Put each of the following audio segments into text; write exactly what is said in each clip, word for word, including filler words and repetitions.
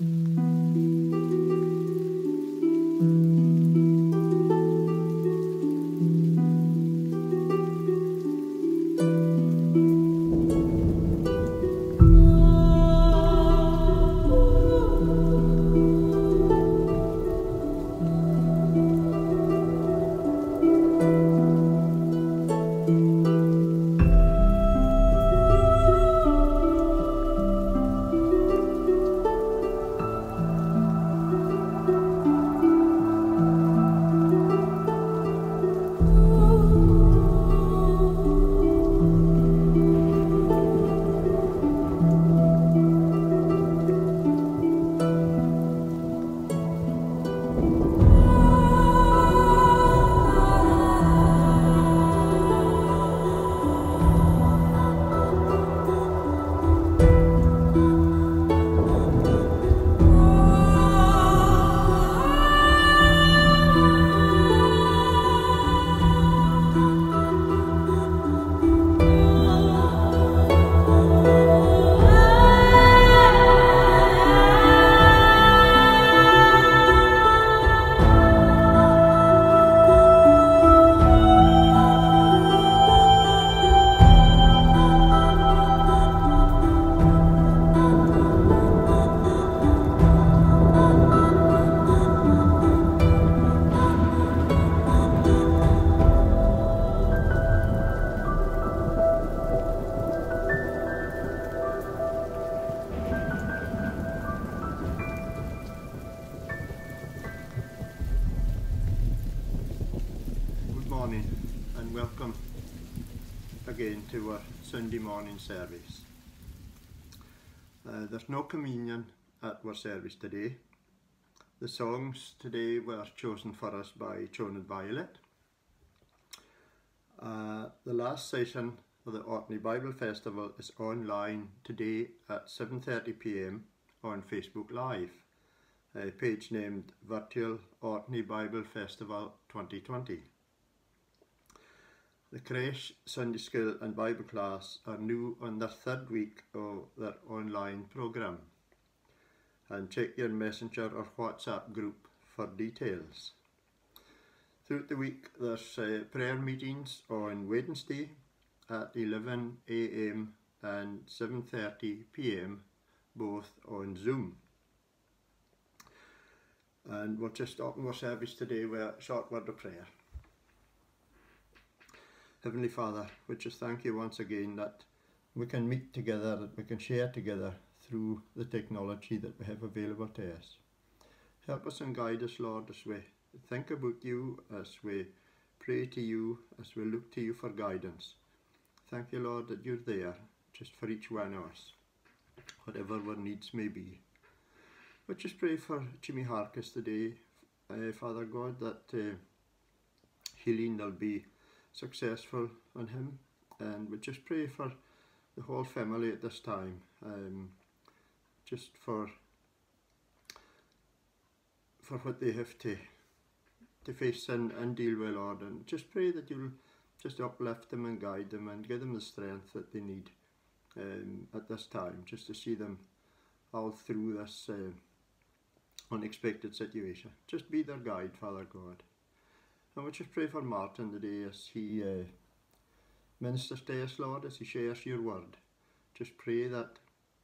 welcome again to our Sunday morning service. Uh, there's no communion at our service today. The songs today were chosen for us by Joan and Violet. Uh, the last session of the Orkney Bible Festival is online today at seven thirty p m on Facebook Live, a page named Virtual Orkney Bible Festival twenty twenty. The creche, Sunday School and Bible class are new on their third week of their online programme, and check your Messenger or WhatsApp group for details. Throughout the week there's uh, prayer meetings on Wednesday at eleven a m and seven thirty p m both on Zoom. And we'll just open our service today with a short word of prayer. Heavenly Father, we just thank you once again that we can meet together, that we can share together through the technology that we have available to us. Help us and guide us, Lord, as we think about you, as we pray to you, as we look to you for guidance. Thank you, Lord, that you're there just for each one of us, whatever our needs may be. We just pray for Jimmy Harkis today, uh, Father God, that uh, healing will be successful on him, and we just pray for the whole family at this time, um, just for for what they have to to face and, and deal with, Lord, and just pray that you'll just uplift them and guide them and give them the strength that they need um, at this time, just to see them all through this uh, unexpected situation. Just be their guide, Father God. And we just pray for Martin today as he uh, ministers to us, Lord, as he shares your word. Just pray that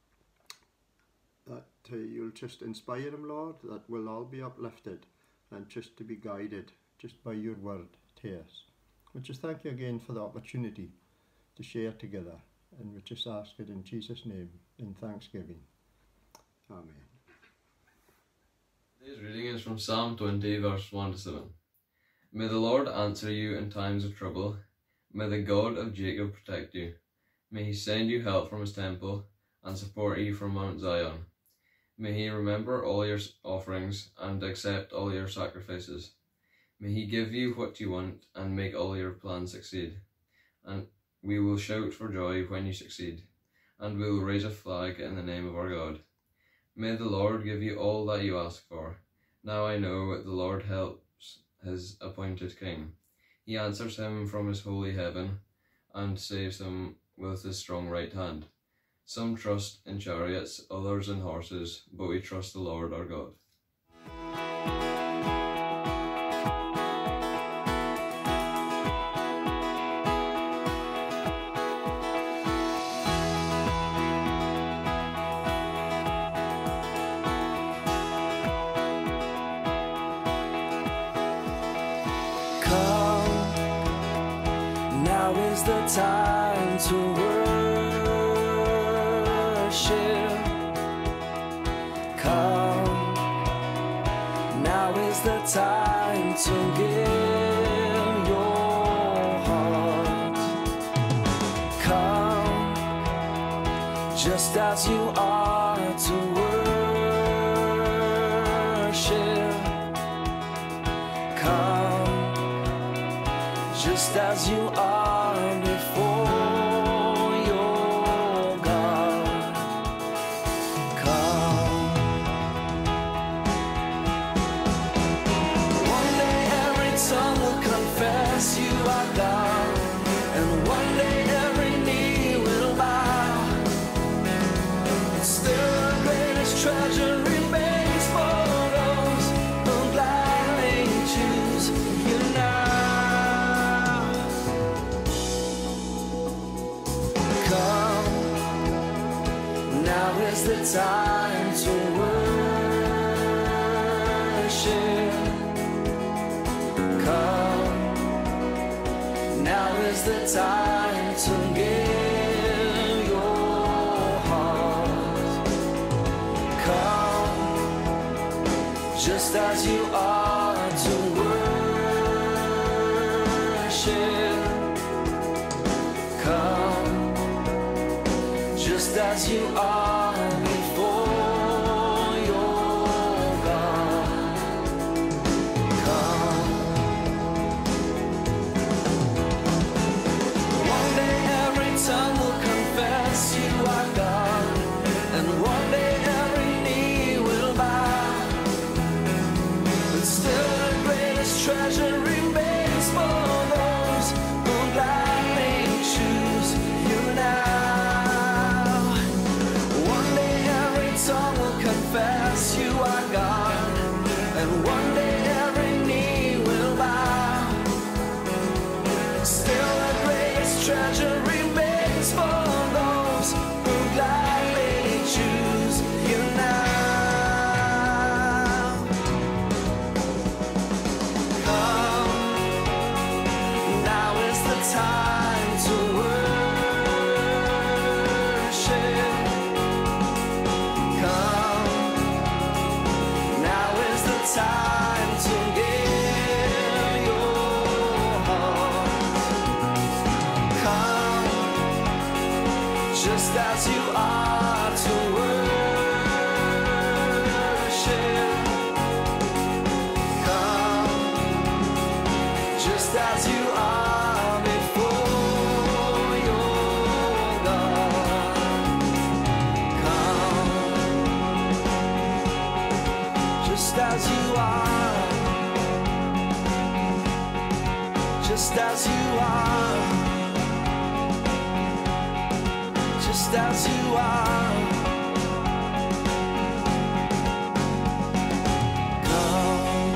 that uh, you'll just inspire him, Lord, that we'll all be uplifted and just to be guided just by your word to us. We just thank you again for the opportunity to share together, and we just ask it in Jesus' name in thanksgiving. Amen. Today's reading is from Psalm twenty, verse one to seven. May the Lord answer you in times of trouble. May the God of Jacob protect you. May he send you help from his temple and support you from Mount Zion. May he remember all your offerings and accept all your sacrifices. May he give you what you want and make all your plans succeed. And we will shout for joy when you succeed, and we will raise a flag in the name of our God. May the Lord give you all that you ask for. Now I know the Lord helps his appointed king. He answers him from his holy heaven and saves him with his strong right hand. Some trust in chariots, others in horses, but we trust the Lord our God. Come, now is the time to worship. Come, now is the time to give your heart. Come, just as you are to worship. Come, just as you are before your God. Come. One day every tongue will confess you are God, and one day every knee will bow. But still the greatest treasure remains for those who gladly choose you now. Come, now is the time to worship. Come, now is the time to give your heart. Come, just as you are to worship. Come, just as you are before your God. Come. One day every tongue will confess you are God, and one day every knee will bow. But still the greatest treasure remains for those who gladly choose you now. One day every tongue will confess you are God, and one day every knee will bow. Still the greatest treasure remains for those who gladly choose you now. Come, now is the time to worship. Come, now is the time to give your heart. Come, just as you are to worship. Come, just as you are before your God. Come, just as you are, just as you are, just as you are. Come.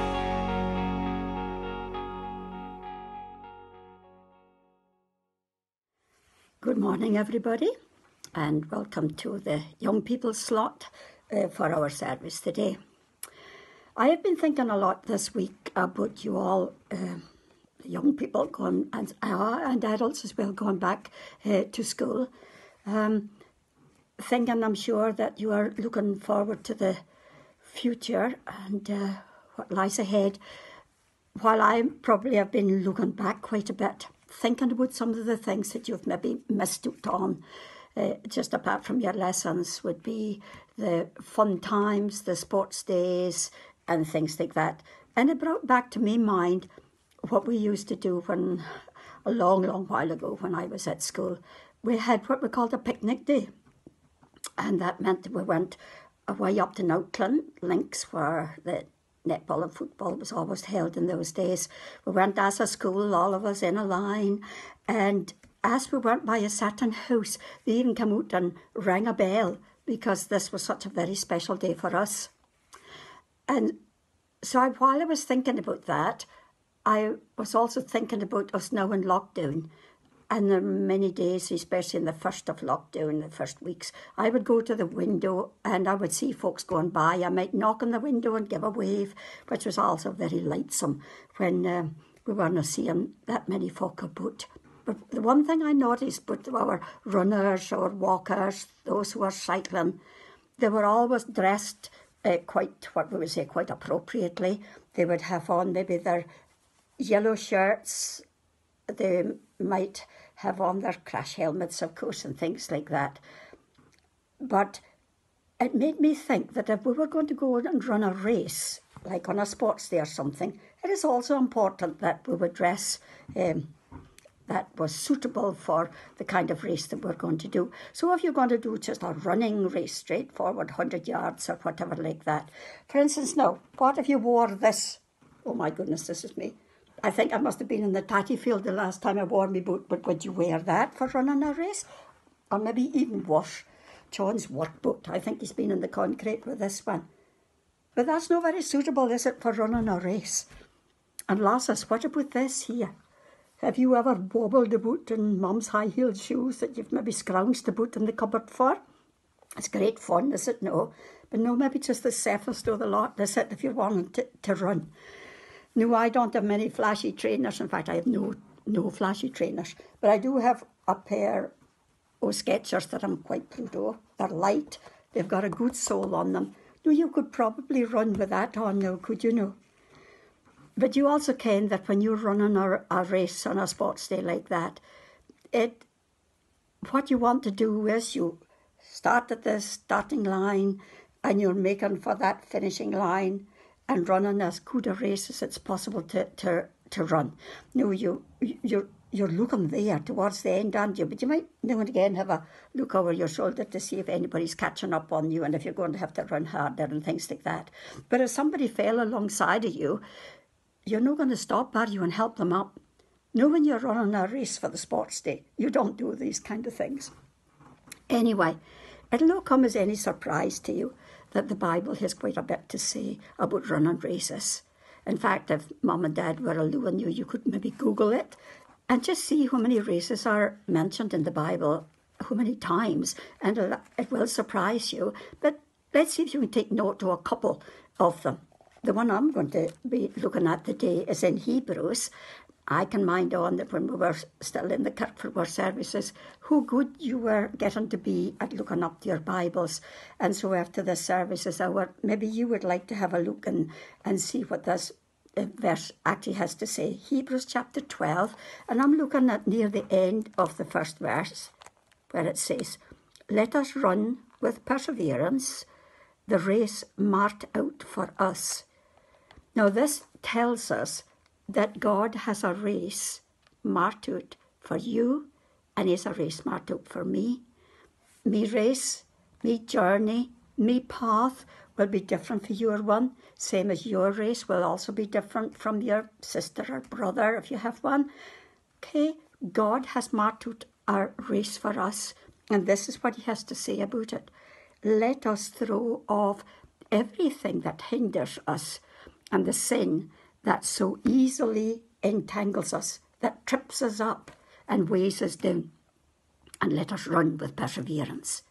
Good morning, everybody, and welcome to the young people slot uh, for our service today. I have been thinking a lot this week about you all, uh, young people going and, uh, and adults as well, going back uh, to school. Um, thinking, I'm sure, that you are looking forward to the future and uh, what lies ahead, while I probably have been looking back quite a bit, thinking about some of the things that you've maybe missed out on, uh, just apart from your lessons, would be the fun times, the sports days, and things like that. And it brought back to me mind what we used to do when, a long, long while ago, when I was at school. We had what we called a picnic day. And that meant that we went away up to Outland Links, where the netball and football was always held in those days. We went as a school, all of us in a line, and as we went by a certain house, they even come out and rang a bell because this was such a very special day for us. And so I, while I was thinking about that, I was also thinking about us now in lockdown. And there were many days, especially in the first of lockdown, the first weeks, I would go to the window and I would see folks going by. I might knock on the window and give a wave, which was also very lightsome when uh, we weren't seeing that many folk about. But the one thing I noticed about our runners or walkers, those who were cycling, they were always dressed uh, quite, what we would say, quite appropriately. They would have on maybe their yellow shirts. They might have on their crash helmets, of course, and things like that. But it made me think that if we were going to go and run a race, like on a sports day or something, it is also important that we would dress um, that was suitable for the kind of race that we're going to do. So if you're going to do just a running race, straightforward, one hundred yards or whatever like that. For instance, now, what if you wore this? Oh my goodness, this is me. I think I must have been in the tatty field the last time I wore my boot, but would you wear that for running a race? Or maybe even worse, John's work boot. I think he's been in the concrete with this one. But that's not very suitable, is it, for running a race? And lasses, what about this here? Have you ever wobbled about in mum's high-heeled shoes that you've maybe scrounged about in the cupboard for? It's great fun, is it? No. But no, maybe just the safest of the lot, is it, if you're wanting to, to run. No, I don't have many flashy trainers. In fact, I have no no flashy trainers. But I do have a pair of Skechers that I'm quite proud of. They're light. They've got a good sole on them. No, you could probably run with that on now, could you know? But you also ken that when you're running a, a race on a sports day like that, it what you want to do is you start at the starting line and you're making for that finishing line and running as good a race as it's possible to, to, to run. No, you, you're, you're looking there towards the end, aren't you? But you might now and again have a look over your shoulder to see if anybody's catching up on you and if you're going to have to run harder and things like that. But if somebody fell alongside of you, you're not going to stop, are you, and help them up. No, when you're running a race for the sports day, you don't do these kind of things. Anyway, it'll not come as any surprise to you that the Bible has quite a bit to say about running races. In fact, if Mum and Dad were allowing you, you could maybe Google it and just see how many races are mentioned in the Bible, how many times, and it will surprise you. But let's see if you can take note of a couple of them. The one I'm going to be looking at today is in Hebrews. I can mind on that when we were still in the kirk for our services, how good you were getting to be at looking up your Bibles. And so after the services hour, maybe you would like to have a look and, and see what this verse actually has to say. Hebrews chapter twelve, and I'm looking at near the end of the first verse, where it says, "Let us run with perseverance the race marked out for us." Now this tells us that God has a race marked out for you, and He has a race marked out for me. Me race, me journey, me path will be different for your one, same as your race will also be different from your sister or brother if you have one. Okay, God has marked out our race for us, and this is what He has to say about it. Let us throw off everything that hinders us and the sin that so easily entangles us, that trips us up and weighs us down, and let us run with perseverance.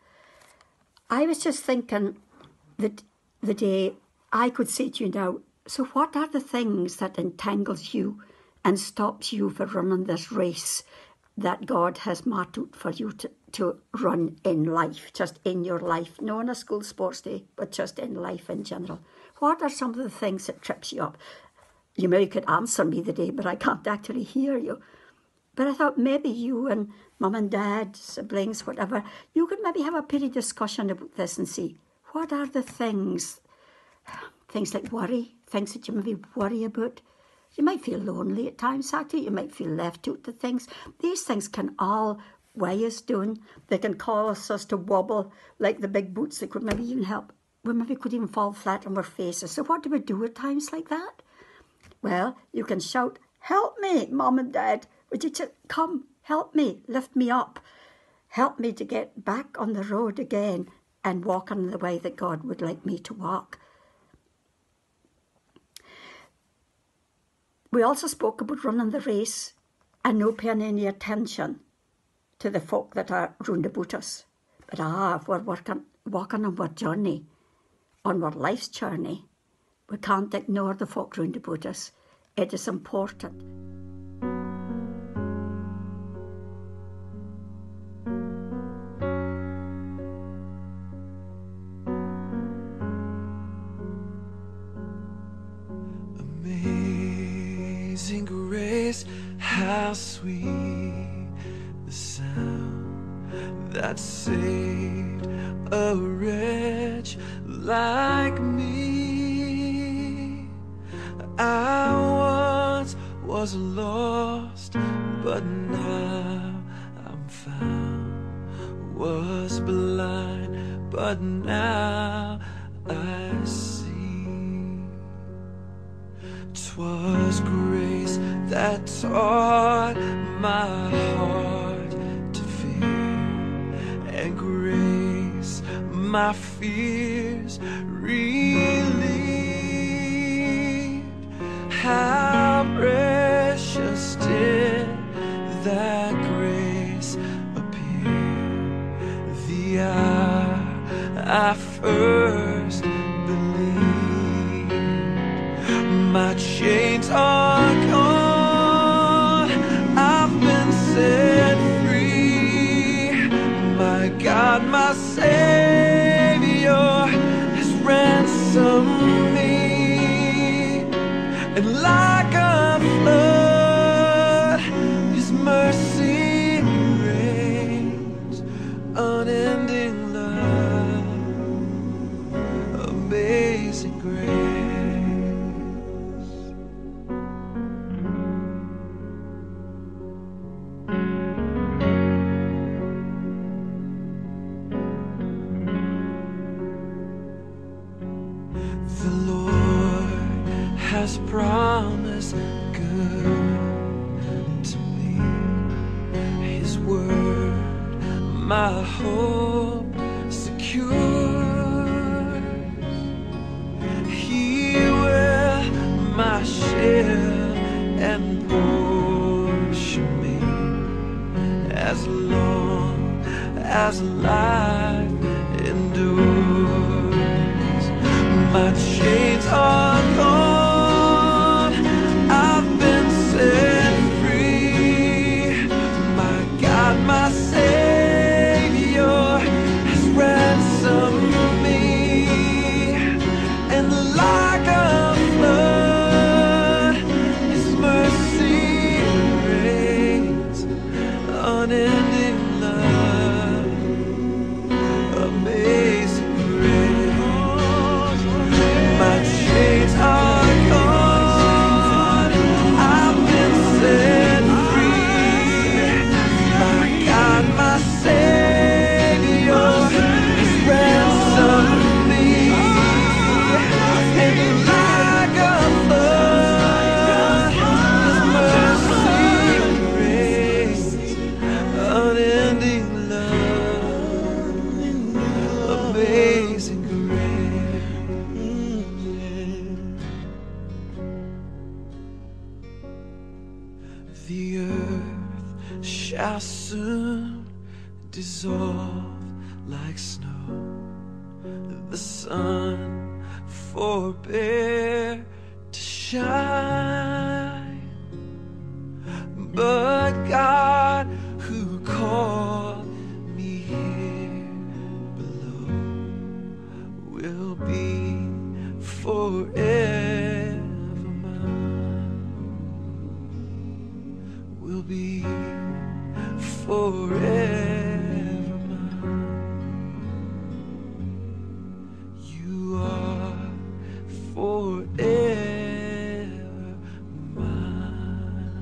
I was just thinking that the day I could say to you now, so what are the things that entangles you and stops you from running this race that God has marked out for you to, to run in life, just in your life, not on a school sports day, but just in life in general? What are some of the things that trips you up? You maybe could answer me today, but I can't actually hear you. But I thought maybe you and Mum and Dad, siblings, whatever, you could maybe have a pretty discussion about this and see what are the things, things like worry, things that you maybe worry about. You might feel lonely at times, actually. You might feel left out to things. These things can all weigh us down. They can cause us to wobble like the big boots that could maybe even help. We maybe could even fall flat on our faces. So what do we do at times like that? Well, you can shout, "Help me, Mum and Dad. Would you just come help me, lift me up, help me to get back on the road again and walk in the way that God would like me to walk. We also spoke about running the race and no paying any attention to the folk that are round about us. But ah, if we're working, walking on our journey, on our life's journey, we can't ignore the folk round about us. It is important. Amazing grace, how sweet the sound that saved a wretch like me. I once was lost, but now I'm found. Was blind, but now I see. 'Twas grace that taught my heart to fear, and grace my fears relieved. How precious did that grace appear the hour I first believed. My chains are gone, I've been set free. My God, my Savior has ransomed me. And like a flood, His mercy reigns. Unending love, amazing grace. The Lord has promised good to me. His word, my hope secure. He will my shield and portion me, as long as life endures. My chains are gone, I've been set free. My God, my Savior has ransomed me. And like a flood, His mercy reigns. Unending love, amazing grace. My chains are gone, I've been set free. My God, my Savior has ransomed me. And like a flood, His mercy reigns. Unending love, amazing grace. The earth shall soon dissolve like snow. The sun forbear to shine. But God, who called me here below, will be forever mine. Will be forever mine. You are forever mine.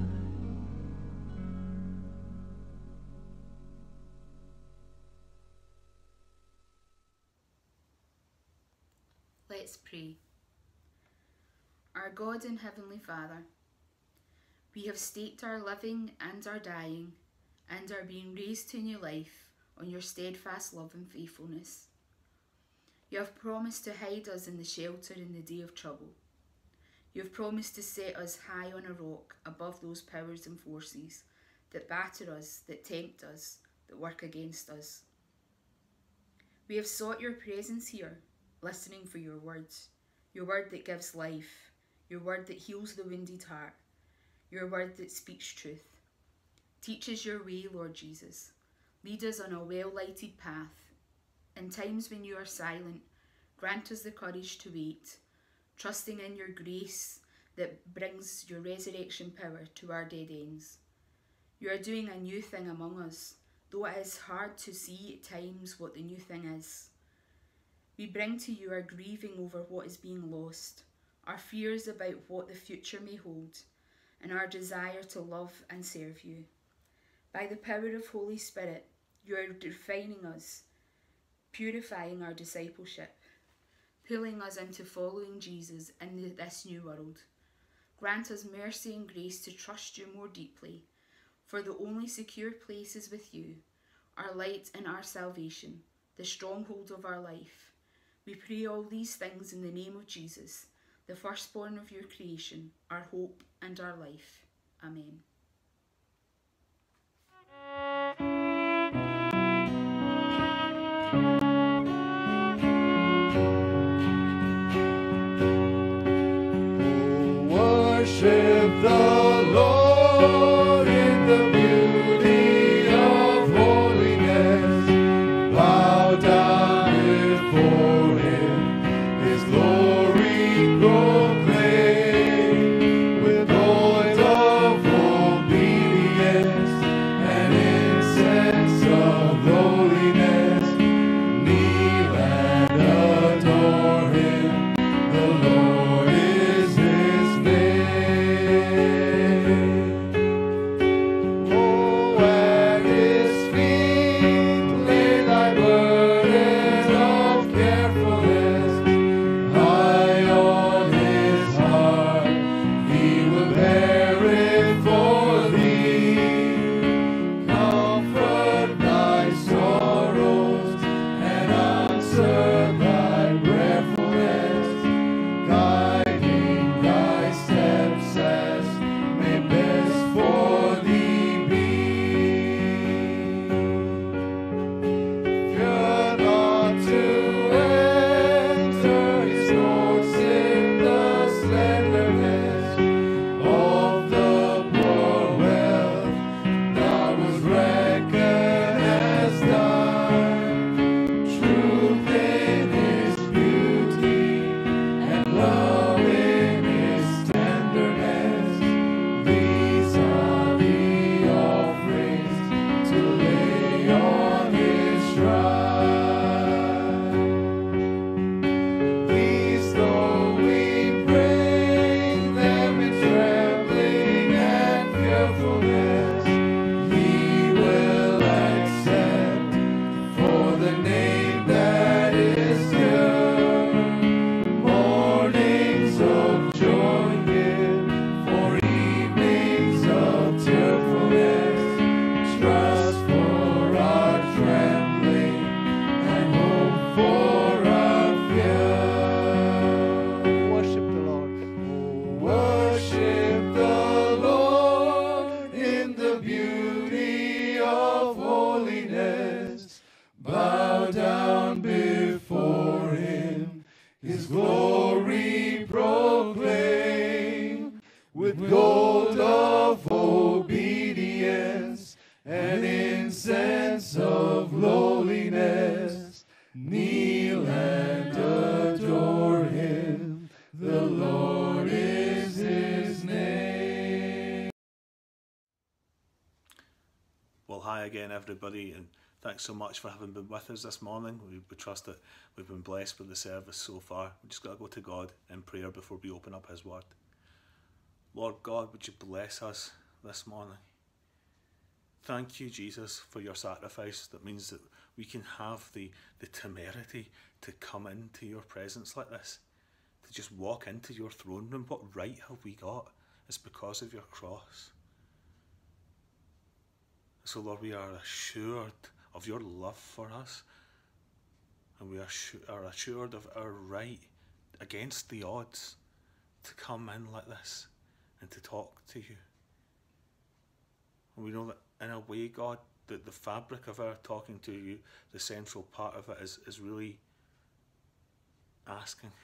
Let's pray. Our God and Heavenly Father, we have staked our living and our dying and are being raised to new life on your steadfast love and faithfulness. You have promised to hide us in the shelter in the day of trouble. You have promised to set us high on a rock above those powers and forces that batter us, that tempt us, that work against us. We have sought your presence here, listening for your words, your word that gives life, your word that heals the wounded heart, your word that speaks truth. Teach us your way, Lord Jesus. Lead us on a well-lighted path. In times when you are silent, grant us the courage to wait, trusting in your grace that brings your resurrection power to our dead ends. You are doing a new thing among us, though it is hard to see at times what the new thing is. We bring to you our grieving over what is being lost, our fears about what the future may hold, and our desire to love and serve you. By the power of Holy Spirit, you are refining us, purifying our discipleship, pulling us into following Jesus in this new world. Grant us mercy and grace to trust you more deeply, for the only secure place is with you, our light and our salvation, the stronghold of our life. We pray all these things in the name of Jesus, the firstborn of your creation, our hope and our life. Amen. Worship the Lord in the beauty of holiness. Bow down before him, his glory proclaim. With voice of obedience and incense of lowliness, kneel and adore him. The Lord is his name. Oh, at his feet lay thy burden of carefulness. High on his heart he will bear it for thee. Comfort thy sorrows and answer thy prayerfulness, guiding thy steps as may best for thee be. Fear not to enter his courts in the slenderness of the poor wealth thou was reckoned as thine. Truth in his beauty and love in his tenderness, these are the offerings to lay on his shrine. These though we bring them in trembling and fearfulness, he will accept for the name that is dear. Mornings of joy give for evenings of tearfulness, trust for our trembling and hope for our fear. Worship the Lord. Oh, worship the Lord in the beauty of holiness. Bow down before him, his glory proclaim. With gold of obedience and incense of lowliness, kneel and adore him. The Lord is his name. Well, hi again, everybody, and thanks so much for having been with us this morning. We, we trust that we've been blessed with the service so far. We just got to go to God in prayer before we open up his word. Lord God, would you bless us this morning? Thank you, Jesus, for your sacrifice. That means that we can have the, the temerity to come into your presence like this, to just walk into your throne room. What right have we got? It's because of your cross. So Lord, we are assured of your love for us, and we are, are assured of our right against the odds to come in like this and to talk to you. And we know that in a way, God, that the fabric of our talking to you, the central part of it is, is really asking.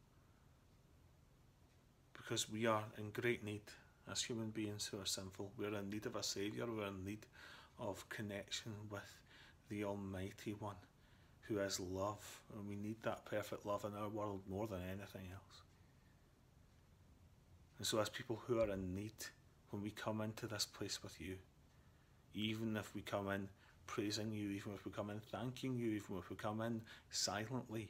Because we are in great need as human beings who are sinful. We are in need of a Saviour. We are in need of connection with the Almighty One, who is love. And we need that perfect love in our world more than anything else. And so as people who are in need, when we come into this place with you, even if we come in praising you, even if we come in thanking you, even if we come in silently,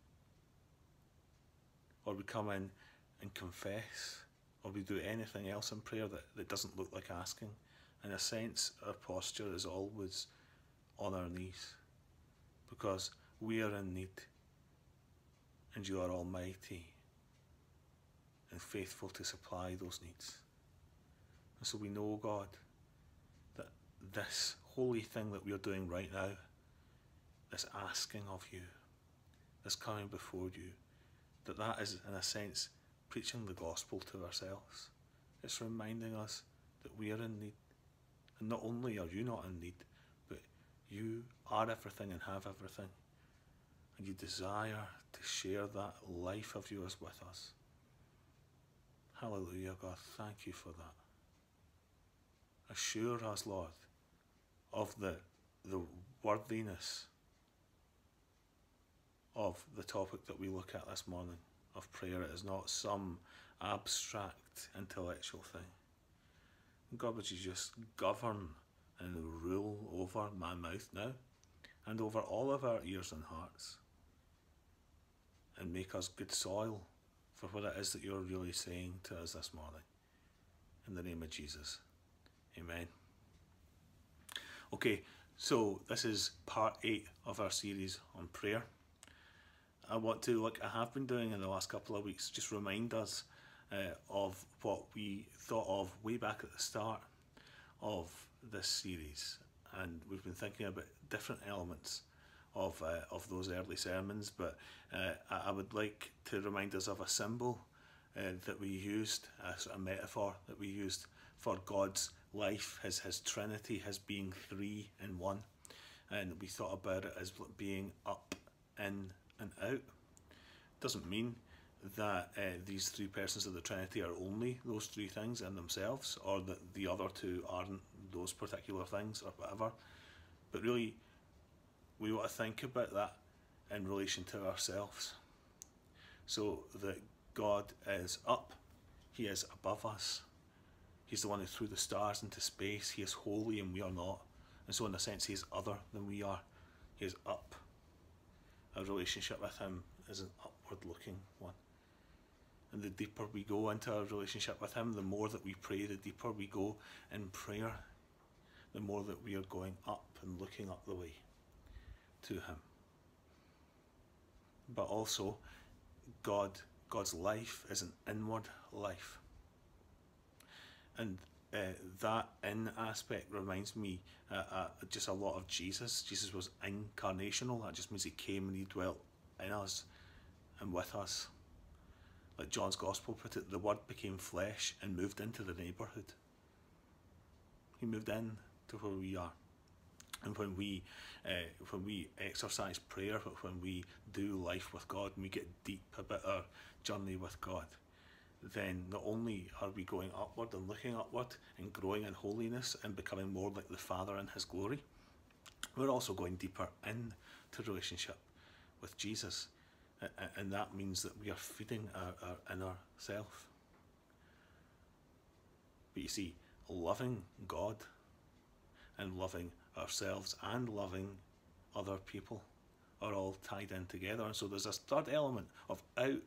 or we come in and confess, or we do anything else in prayer that, that doesn't look like asking, in a sense our posture is always on our knees, because we are in need and you are almighty and faithful to supply those needs. And so we know, God, that this holy thing that we are doing right now, this asking of you, this coming before you, that that is in a sense preaching the gospel to ourselves. It's reminding us that we are in need. And not only are you not in need, but you are everything and have everything. And you desire to share that life of yours with us. Hallelujah, God, thank you for that. Assure us, Lord, of the, the worthiness of the topic that we look at this morning, of prayer. It is not some abstract intellectual thing. God, would you just govern and rule over my mouth now, and over all of our ears and hearts, and make us good soil for what it is that you're really saying to us this morning. In the name of Jesus, amen. Okay, so this is part eight of our series on prayer. I want to, like I have been doing in the last couple of weeks, just remind us uh, of what we thought of way back at the start of this series. And we've been thinking about different elements of uh, of those early sermons, but uh, I would like to remind us of a symbol uh, that we used, a sort of metaphor that we used for God's life, his, his Trinity, his being three in one. And we thought about it as being up, in and out. Doesn't mean that uh, these three persons of the Trinity are only those three things in themselves, or that the other two aren't those particular things or whatever, but really we want to think about that in relation to ourselves. So that God is up, he is above us, he's the one who threw the stars into space, he is holy and we are not, and so in a sense he is other than we are. He is up. Our relationship with him is an upward looking one. And the deeper we go into our relationship with him, the more that we pray, the deeper we go in prayer, the more that we are going up and looking up the way to him. But also, God, God's life is an inward life. And uh, that in aspect reminds me uh, uh, just a lot of Jesus. Jesus was incarnational. That just means he came and he dwelt in us and with us. Like John's Gospel put it, the Word became flesh and moved into the neighbourhood. He moved in to where we are. And when we uh, when we exercise prayer, when we do life with God, and we get deep about our journey with God, then not only are we going upward and looking upward and growing in holiness and becoming more like the Father in his glory, we're also going deeper into relationship with Jesus. And that means that we are feeding our, our inner self. But you see, loving God and loving ourselves and loving other people are all tied in together. And so there's a third element of out.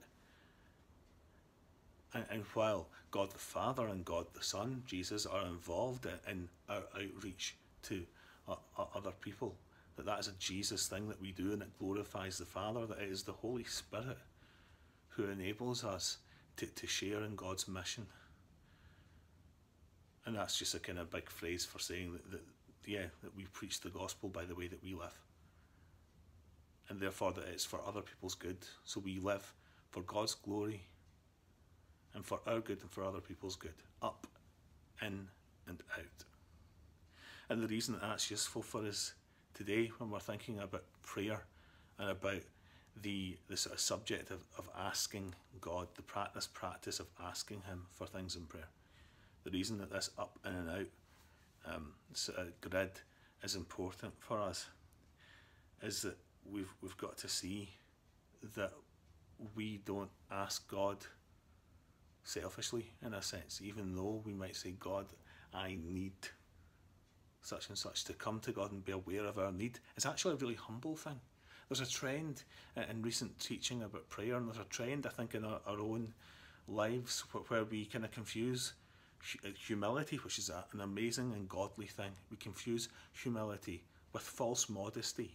And, and while God the Father and God the Son, Jesus, are involved in our outreach to uh, other people, that that is a Jesus thing that we do and it glorifies the Father, that it is the Holy Spirit who enables us to, to share in God's mission. And that's just a kind of big phrase for saying that, that yeah, that we preach the gospel by the way that we live. And therefore that it's for other people's good. So we live for God's glory and for our good and for other people's good. Up, in and out. And the reason that that's useful for us today when we're thinking about prayer and about the, the sort of subject of, of asking God, the practice practice of asking him for things in prayer. The reason that this up in and out um, sort of grid is important for us is that we've we've got to see that we don't ask God selfishly, in a sense, even though we might say, God, I need such and such. To come to God and be aware of our need is actually a really humble thing. There's a trend in recent teaching about prayer, and there's a trend, I think, in our, our own lives where we kind of confuse humility, which is a, an amazing and godly thing. We confuse humility with false modesty.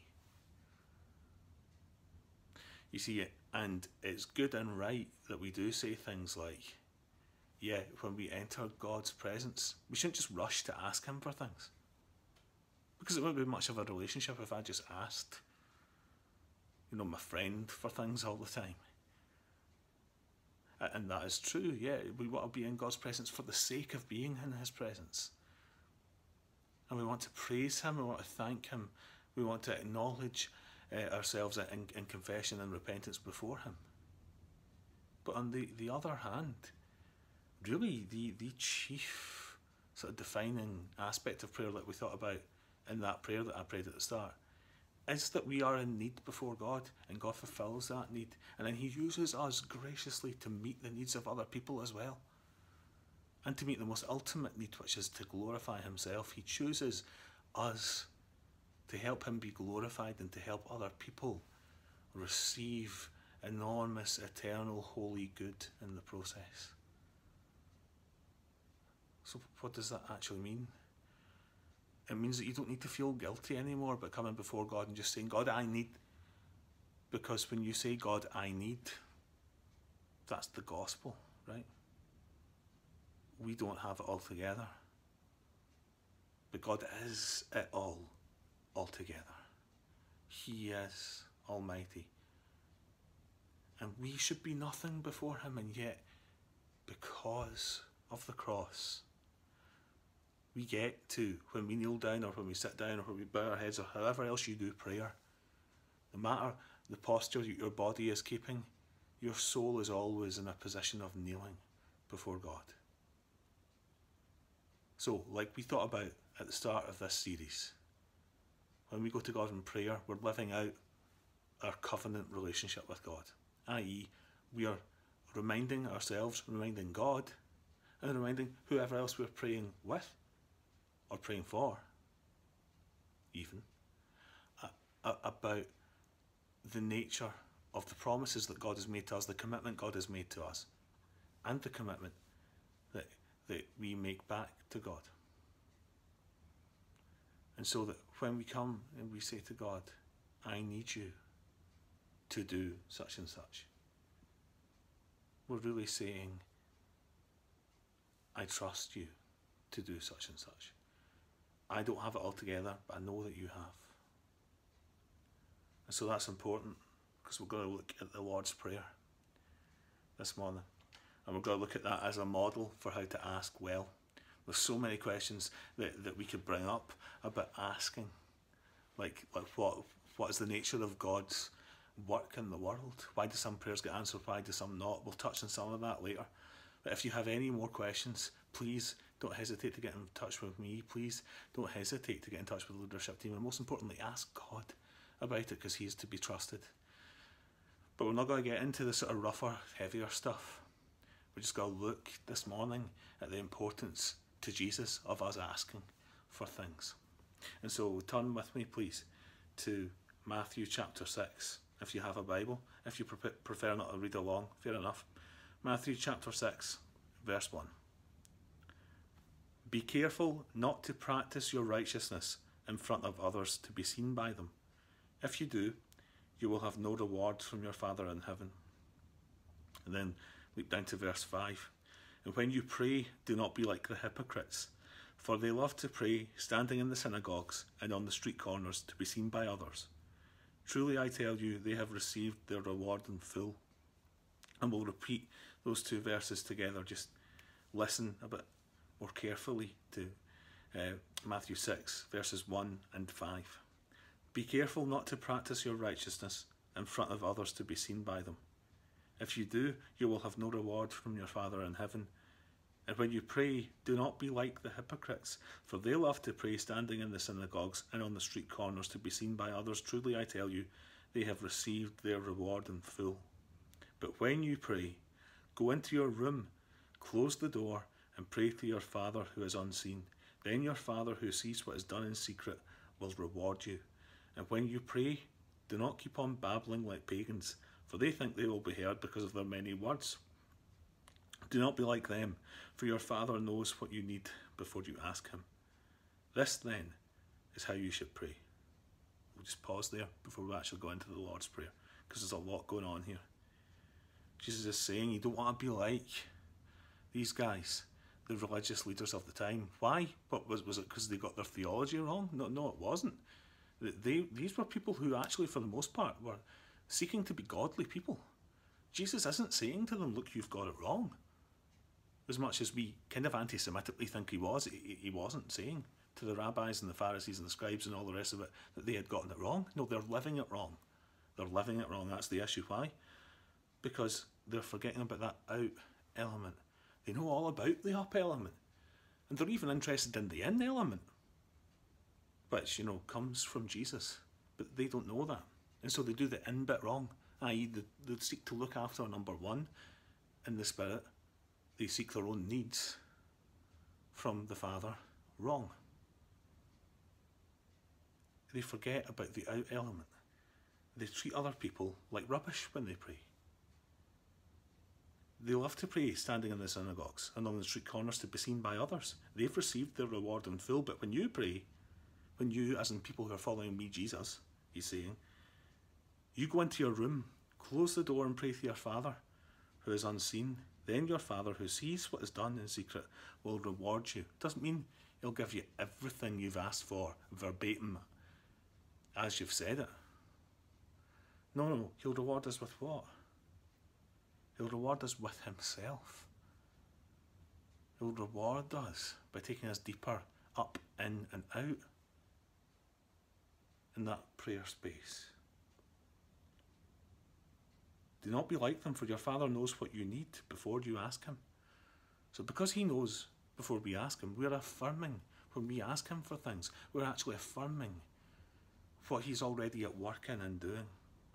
You see, and it's good and right that we do say things like, yeah, when we enter God's presence, we shouldn't just rush to ask him for things. Because it wouldn't be much of a relationship if I just asked, you know, my friend for things all the time. And that is true, yeah. We want to be in God's presence for the sake of being in his presence. And we want to praise him, we want to thank him, we want to acknowledge uh, ourselves in, in confession and repentance before him. But on the, the other hand, really the, the chief sort of defining aspect of prayer that we thought about in that prayer that I prayed at the start is that we are in need before God, and God fulfills that need, and then he uses us graciously to meet the needs of other people as well, and to meet the most ultimate need, which is to glorify himself. He chooses us to help him be glorified and to help other people receive enormous, eternal, holy good in the process. So what does that actually mean? It means that you don't need to feel guilty anymore about coming before God and just saying, God, I need. Because when you say, God, I need, that's the gospel, right? We don't have it all together. But God is it all, altogether. He is almighty. And we should be nothing before him, and yet, because of the cross, we get to, when we kneel down or when we sit down or when we bow our heads or however else you do prayer, no matter the posture your body is keeping, your soul is always in a position of kneeling before God. So, like we thought about at the start of this series, when we go to God in prayer, we're living out our covenant relationship with God, that is, we are reminding ourselves, reminding God, and reminding whoever else we're praying with, or praying for, even, uh, uh, about the nature of the promises that God has made to us, the commitment God has made to us, and the commitment that, that we make back to God. And so that when we come and we say to God, I need you to do such and such, we're really saying, I trust you to do such and such. I don't have it all together, but I know that you have. And so that's important, because we're going to look at the Lord's Prayer this morning. And we're going to look at that as a model for how to ask well. There's so many questions that, that we could bring up about asking. Like, like what what is the nature of God's work in the world? Why do some prayers get answered? Why do some not? We'll touch on some of that later. But if you have any more questions, please don't hesitate to get in touch with me. Please don't hesitate to get in touch with the leadership team. And most importantly, ask God about it, because he is to be trusted. But we're not going to get into the sort of rougher, heavier stuff. We're just going to look this morning at the importance to Jesus of us asking for things. And so turn with me, please, to Matthew chapter six, if you have a Bible. If you prefer not to read along, fair enough. Matthew chapter six, verse one. Be careful not to practice your righteousness in front of others to be seen by them. If you do, you will have no reward from your Father in heaven. And then leap down to verse five. And when you pray, do not be like the hypocrites, for they love to pray, standing in the synagogues and on the street corners to be seen by others. Truly I tell you, they have received their reward in full. And we'll repeat those two verses together. Just listen a bit more carefully to uh, Matthew six, verses one and five. Be careful not to practice your righteousness in front of others to be seen by them. If you do, you will have no reward from your Father in heaven. And when you pray, do not be like the hypocrites, for they love to pray standing in the synagogues and on the street corners to be seen by others. Truly I tell you, they have received their reward in full. But when you pray, go into your room, close the door, and pray to your Father who is unseen. Then your Father who sees what is done in secret will reward you. And when you pray, do not keep on babbling like pagans, for they think they will be heard because of their many words. Do not be like them, for your Father knows what you need before you ask him. This, then, is how you should pray. We'll just pause there before we actually go into the Lord's Prayer, because there's a lot going on here. Jesus is saying you don't want to be like these guys, the religious leaders of the time. Why? What was, was it because they got their theology wrong? No, no, it wasn't. They, these were people who actually, for the most part, were seeking to be godly people. Jesus isn't saying to them, look, you've got it wrong. As much as we kind of anti-Semitically think he was, he, he wasn't saying to the rabbis and the Pharisees and the scribes and all the rest of it that they had gotten it wrong. No, they're living it wrong. They're living it wrong. That's the issue. Why? Because they're forgetting about that out element. They know all about the up element. And they're even interested in the in element, which, you know, comes from Jesus. But they don't know that. And so they do the in bit wrong, that is they, they seek to look after number one in the Spirit. They seek their own needs from the Father wrong. They forget about the out element. They treat other people like rubbish when they pray. They love to pray standing in the synagogues and on the street corners to be seen by others. They've received their reward in full. But when you pray, when you, as in people who are following me, Jesus, he's saying, you go into your room, close the door and pray to your Father who is unseen. Then your Father who sees what is done in secret will reward you. Doesn't mean he'll give you everything you've asked for verbatim as you've said it. No, no, he'll reward us with what? He'll reward us with himself. He'll reward us by taking us deeper up, in and out in that prayer space. Do not be like them, for your Father knows what you need before you ask him. So because he knows before we ask him, we're affirming when we ask him for things. We're actually affirming what he's already at work in and doing.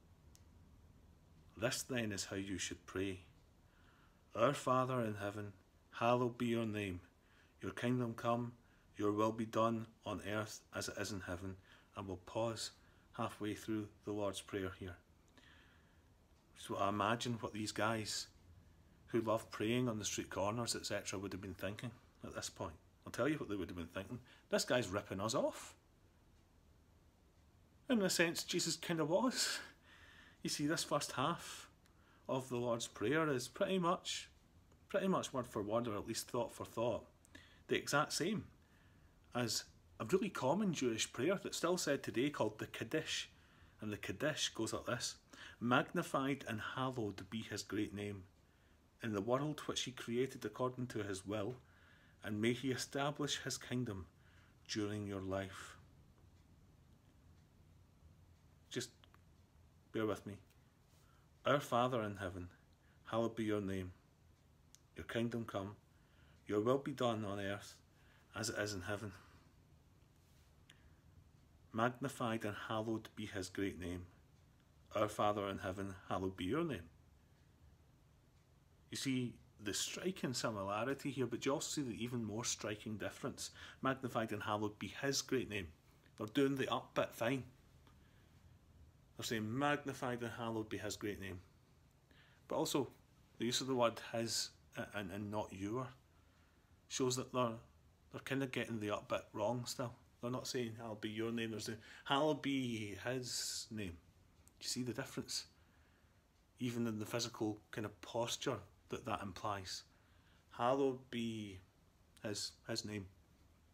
This then is how you should pray. Our Father in heaven, hallowed be your name. Your kingdom come, your will be done on earth as it is in heaven. And we'll pause halfway through the Lord's Prayer here. So I imagine what these guys who love praying on the street corners, et cetera would have been thinking at this point. I'll tell you what they would have been thinking. This guy's ripping us off. In a sense, Jesus kind of was. You see, this first half of the Lord's Prayer is pretty much, pretty much word for word, or at least thought for thought, the exact same as a really common Jewish prayer that's still said today called the Kaddish. And the Kaddish goes like this: magnified and hallowed be his great name in the world which he created according to his will, and may he establish his kingdom during your life. Just bear with me. Our Father in heaven, hallowed be your name. Your kingdom come, your will be done on earth as it is in heaven. Magnified and hallowed be his great name. Our Father in heaven, hallowed be your name. You see the striking similarity here, but you also see the even more striking difference. Magnified and hallowed be his great name. They're doing the up bit fine. They're saying magnified and hallowed be his great name. But also the use of the word his and, and not your shows that they're, they're kind of getting the up bit wrong still. They're not saying hallowed be your name, they're saying hallowed be his name. Do you see the difference? Even in the physical kind of posture that that implies. Hallowed be his, his name.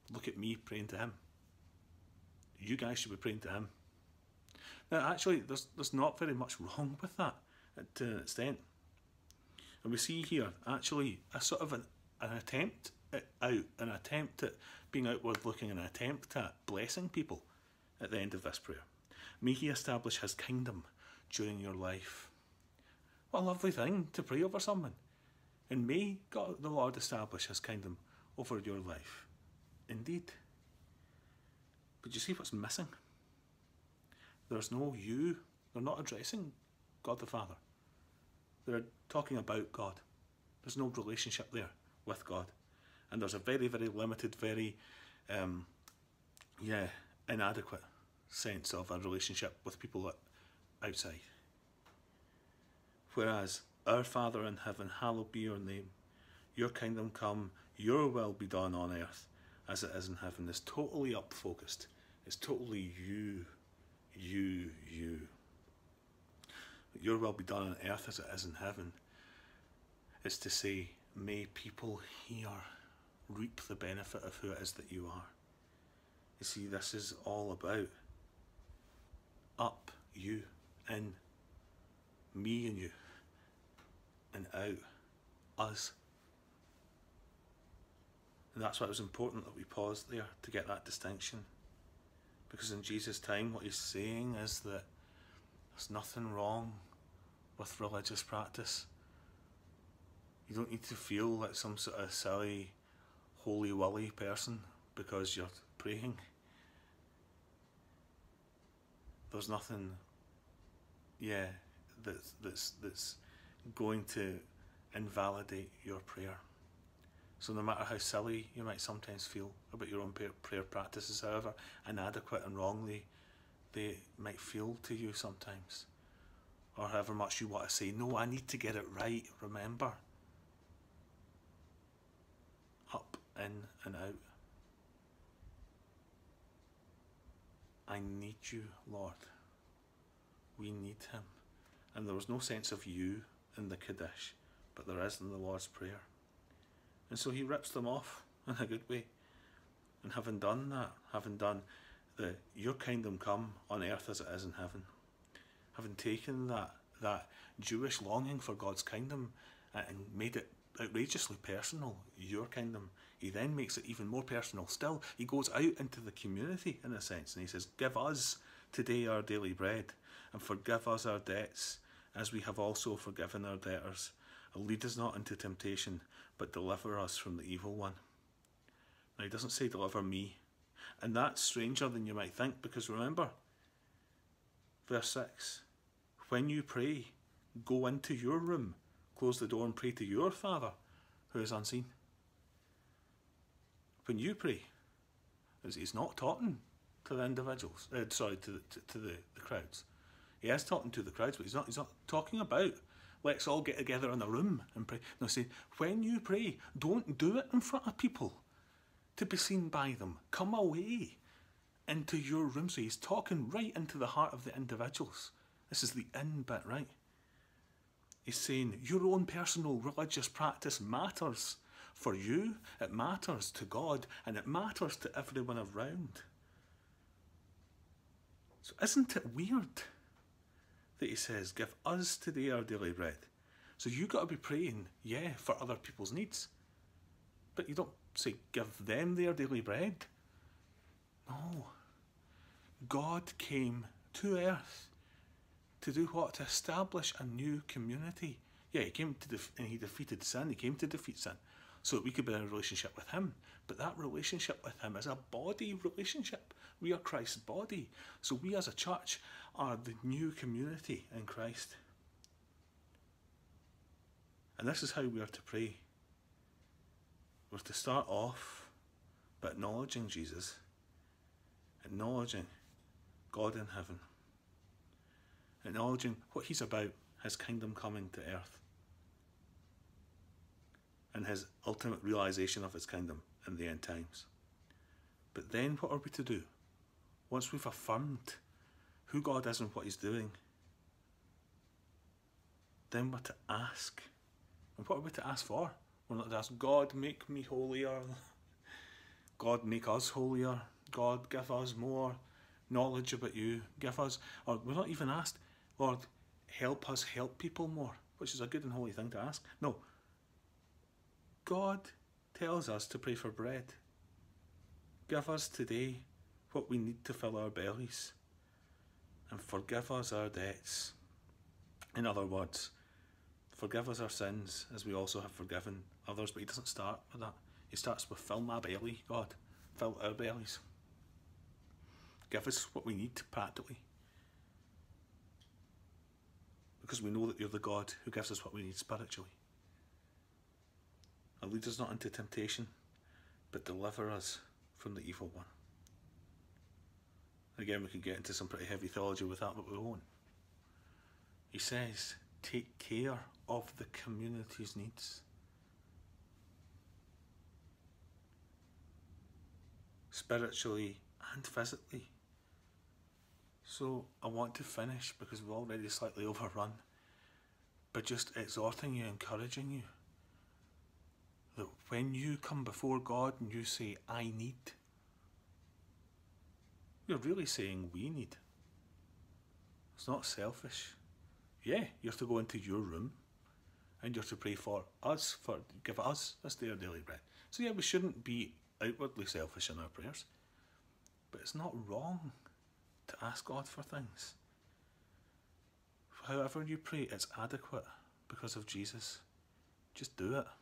look at me praying to him. You guys should be praying to him. Now, actually, there's, there's not very much wrong with that to an extent. And we see here, actually, a sort of an, an attempt at out, an attempt at being outward looking, an attempt at blessing people at the end of this prayer. May he establish his kingdom during your life. What a lovely thing to pray over someone. And may God, the Lord, establish his kingdom over your life. Indeed. But you see what's missing? There's no you. They're not addressing God the Father. They're talking about God. There's no relationship there with God. And there's a very, very limited, very, um, yeah, inadequate sense of a relationship with people outside. Whereas, our Father in heaven, hallowed be your name. Your kingdom come, your will be done on earth as it is in heaven. It's totally up-focused. It's totally you, you, you. Your will be done on earth as it is in heaven. It's to say, may people here reap the benefit of who it is that you are. You see, this is all about up, you, in, me and you, and out, us. And that's why it was important that we paused there to get that distinction. Because in Jesus' time, what he's saying is that there's nothing wrong with religious practice. You don't need to feel like some sort of silly, holy-willy person because you're praying. There's nothing, yeah, that's, that's, that's going to invalidate your prayer. So no matter how silly you might sometimes feel about your own prayer practices, however inadequate and wrongly they might feel to you sometimes, or however much you want to say, no, I need to get it right, remember. Up, in and out. I need you, Lord. We need him. And there was no sense of you in the Kaddish, but there is in the Lord's Prayer. And so he rips them off in a good way. And having done that, having done the your kingdom come on earth as it is in heaven, having taken that, that Jewish longing for God's kingdom and made it outrageously personal, your kingdom, he then makes it even more personal still. He goes out into the community in a sense and he says, give us today our daily bread and forgive us our debts as we have also forgiven our debtors. And lead us not into temptation, but deliver us from the evil one. Now he doesn't say deliver me. And that's stranger than you might think, because remember, verse six, when you pray, go into your room, close the door and pray to your Father who is unseen. When you pray, he's not talking to the individuals, uh, sorry, to, the, to, to the, the crowds. He is talking to the crowds, but he's not, he's not talking about let's all get together in a room and pray. No, say, when you pray, don't do it in front of people to be seen by them. Come away into your room. So he's talking right into the heart of the individuals. This is the in bit, right? He's saying your own personal religious practice matters for you, it matters to God, and it matters to everyone around. So isn't it weird that he says, give us today our daily bread? So you got to be praying, yeah, for other people's needs. But you don't say, give them their daily bread. No. God came to earth to do what? To establish a new community. Yeah, he came to def- and he defeated sin. He came to defeat sin so that we could be in a relationship with him. But that relationship with him is a body relationship. We are Christ's body. So we as a church are the new community in Christ. And this is how we are to pray. We're to start off by acknowledging Jesus, acknowledging God in heaven, acknowledging what he's about, his kingdom coming to earth, and his ultimate realisation of his kingdom in the end times. But then what are we to do? Once we've affirmed who God is and what he's doing, then we're to ask. And what are we to ask for? We're not to ask, God, make me holier. God, make us holier. God, give us more knowledge about you. Give us, or we're not even asked, Lord, help us help people more, which is a good and holy thing to ask. No. God tells us to pray for bread. Give us today what we need to fill our bellies, and forgive us our debts. In other words, forgive us our sins as we also have forgiven others. But he doesn't start with that. He starts with fill my belly, God. Fill our bellies. Give us what we need practically. Because we know that you're the God who gives us what we need spiritually. And lead us not into temptation, but deliver us from the evil one. Again, we could get into some pretty heavy theology with that, but we won't. He says, take care of the community's needs. Spiritually and physically. So I want to finish, because we're already slightly overrun, but just exhorting you, encouraging you, that when you come before God and you say, I need, you're really saying we need. It's not selfish. Yeah, you're to go into your room and you're to pray for us, for give us this day our daily bread. So yeah, we shouldn't be outwardly selfish in our prayers, but it's not wrong to ask God for things. However you pray, it's adequate because of Jesus. Just do it.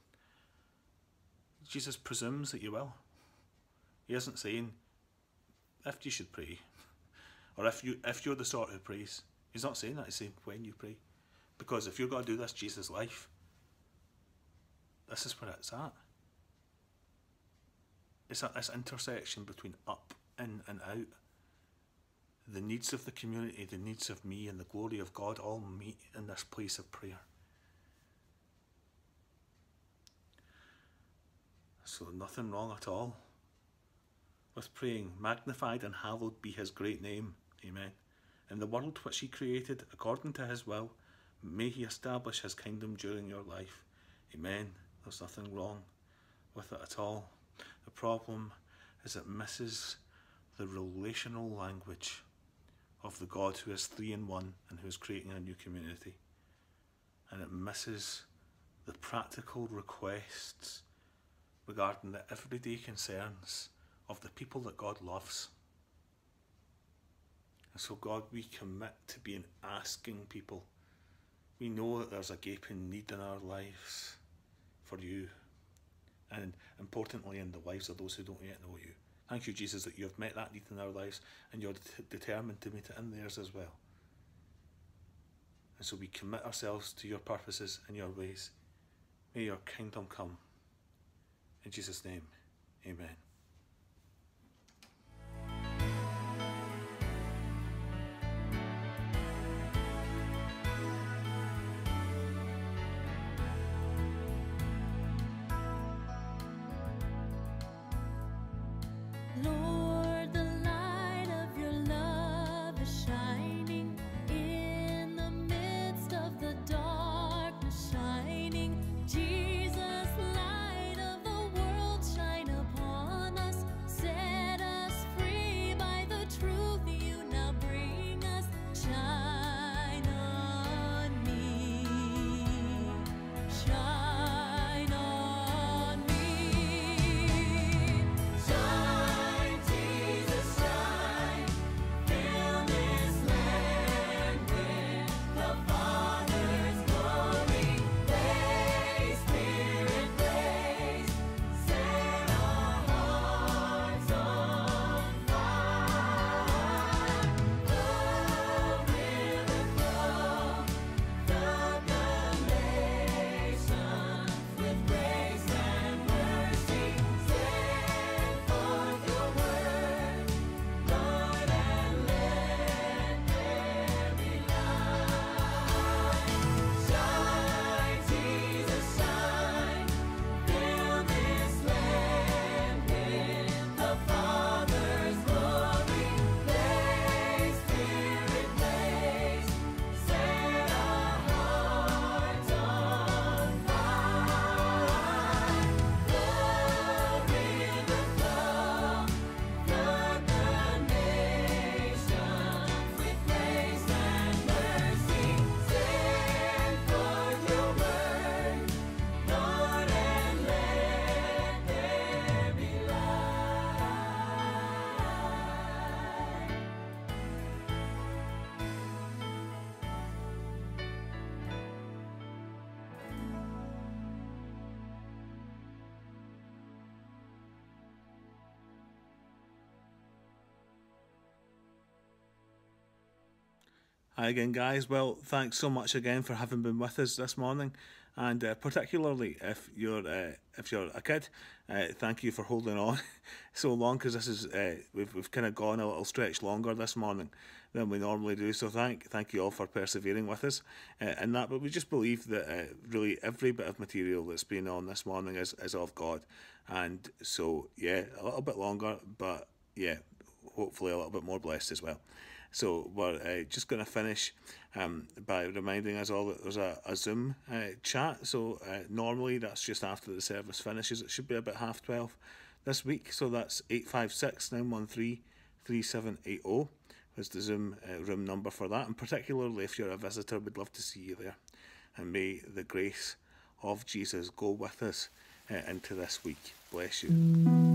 Jesus presumes that you will. He isn't saying if you should pray, or if you if you're the sort who prays. He's not saying that. He's saying when you pray, because if you're going to do this Jesus life, this is where it's at. It's at this intersection between up, in and out. The needs of the community, the needs of me, and the glory of God all meet in this place of prayer. So nothing wrong at all with praying, magnified and hallowed be his great name. Amen. In the world which he created according to his will, may he establish his kingdom during your life. Amen. There's nothing wrong with it at all. The problem is it misses the relational language of the God who is three in one and who is creating a new community. And it misses the practical requests regarding the everyday concerns of the people that God loves. And so God, we commit to being asking people. We know that there's a gaping need in our lives for you, and importantly in the lives of those who don't yet know you. Thank you, Jesus, that you have met that need in our lives and you're det- determined to meet it in theirs as well. And so we commit ourselves to your purposes and your ways. May your kingdom come. In Jesus' name, amen. Lord, the light of your love is shining in the midst of the darkness shining. Jesus, light of the world, shine upon Hi again, guys. Well, thanks so much again for having been with us this morning, and uh, particularly if you're uh, if you're a kid, uh, thank you for holding on so long, because this is uh, we've we've kind of gone a little stretch longer this morning than we normally do. So thank thank you all for persevering with us uh, in that. But we just believe that uh, really every bit of material that's been on this morning is is of God, and so yeah, a little bit longer, but yeah, hopefully a little bit more blessed as well. So we're uh, just going to finish um, by reminding us all that there's a, a Zoom uh, chat. So uh, normally that's just after the service finishes. It should be about half twelve this week. So that's eight five six, nine one three, three seven eight zero is the Zoom uh, room number for that. And particularly if you're a visitor, we'd love to see you there. And may the grace of Jesus go with us uh, into this week. Bless you.